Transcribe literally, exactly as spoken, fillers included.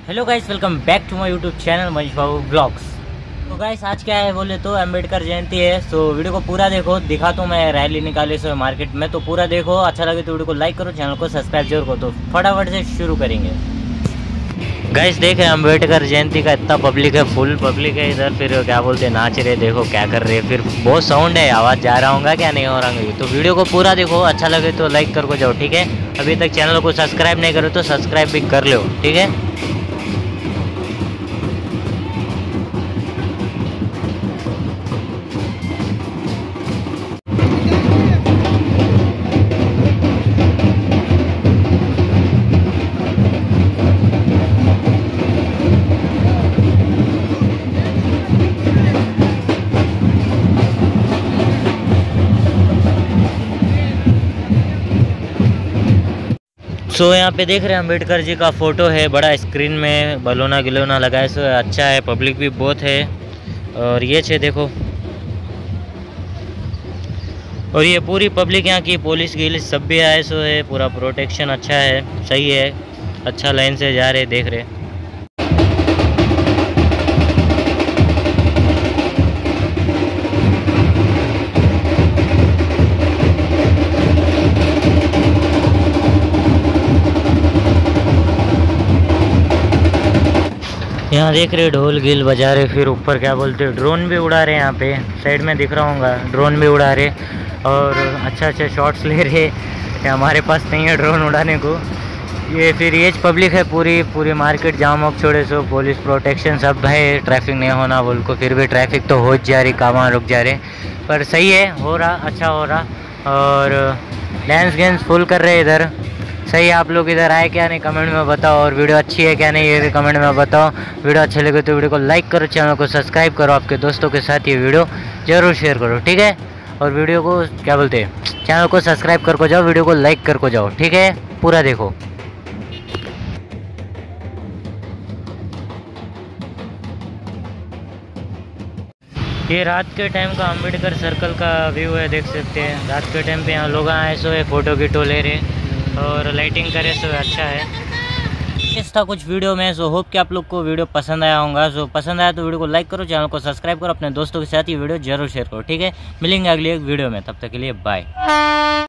Hello guys, welcome back to my YouTube channel Manish Babu blogs. तो guys आज क्या है बोले तो अम्बेडकर जयंती है। सो वीडियो को पूरा देखो, दिखाता हूँ मैं रैली निकाले सो मार्केट में। तो पूरा देखो, अच्छा लगे तो वीडियो को लाइक करो, चैनल को सब्सक्राइब जरूर करो। तो फटाफट से शुरू करेंगे। गाइस देखे अम्बेडकर जयंती का इतना पब्लिक है, फुल पब्लिक है इधर। फिर क्या बोलते हैं, नाच रहे, देखो क्या कर रहे हैं। फिर बहुत साउंड है, आवाज़ जा रहा होगा क्या नहीं हो रहा। तो वीडियो को पूरा देखो, अच्छा लगे तो लाइक कर को जाओ, ठीक है। अभी तक चैनल को सब्सक्राइब नहीं करो तो सब्सक्राइब भी कर लो, ठीक है। सो so, यहाँ पे देख रहे हैं अम्बेडकर जी का फ़ोटो है, बड़ा स्क्रीन में बलोना गिलोना लगाए। सो अच्छा है, पब्लिक भी बहुत है। और ये छे देखो, और ये पूरी पब्लिक यहाँ की, पुलिस गिलिस सब भी आए। सो है पूरा प्रोटेक्शन अच्छा है, सही है, अच्छा लाइन से जा रहे देख रहे। यहाँ देख रहे ढोल गिल बजा रहे, फिर ऊपर क्या बोलते हैं ड्रोन भी उड़ा रहे। यहाँ पे साइड में दिख रहा होगा, ड्रोन भी उड़ा रहे और अच्छा अच्छा शॉट्स ले रहे। हमारे पास नहीं है ड्रोन उड़ाने को। ये फिर ये पब्लिक है, पूरी पूरी मार्केट जाम वॉक छोड़े। सो पुलिस प्रोटेक्शन सब है, ट्रैफिक नहीं होना बोल को। फिर भी ट्रैफिक तो हो जा रही, काम रुक जा रहे, पर सही है, हो रहा, अच्छा हो रहा। और डांस गेंस फुल कर रहे इधर, सही है। आप लोग इधर आए क्या नहीं कमेंट में बताओ, और वीडियो अच्छी है क्या नहीं ये भी कमेंट में बताओ। वीडियो अच्छे लगे तो वीडियो को लाइक करो, चैनल को सब्सक्राइब करो, आपके दोस्तों के साथ ये वीडियो जरूर शेयर करो, ठीक है। और वीडियो को क्या बोलते हैं, चैनल को सब्सक्राइब कर को जाओ, वीडियो को लाइक कर को जाओ, ठीक है। पूरा देखो। ये रात के टाइम का अम्बेडकर सर्कल का व्यू है, देख सकते हैं। रात के टाइम पे यहाँ लोग आए सो है, फ़ोटो गिटो ले रहे और लाइटिंग करे, सो अच्छा है। इस था कुछ वीडियो में। सो होप कि आप लोग को वीडियो पसंद आया होगा। सो पसंद आया तो वीडियो को लाइक करो, चैनल को सब्सक्राइब करो, अपने दोस्तों के साथ ये वीडियो जरूर शेयर करो, ठीक है। मिलेंगे अगली एक वीडियो में, तब तक के लिए बाय।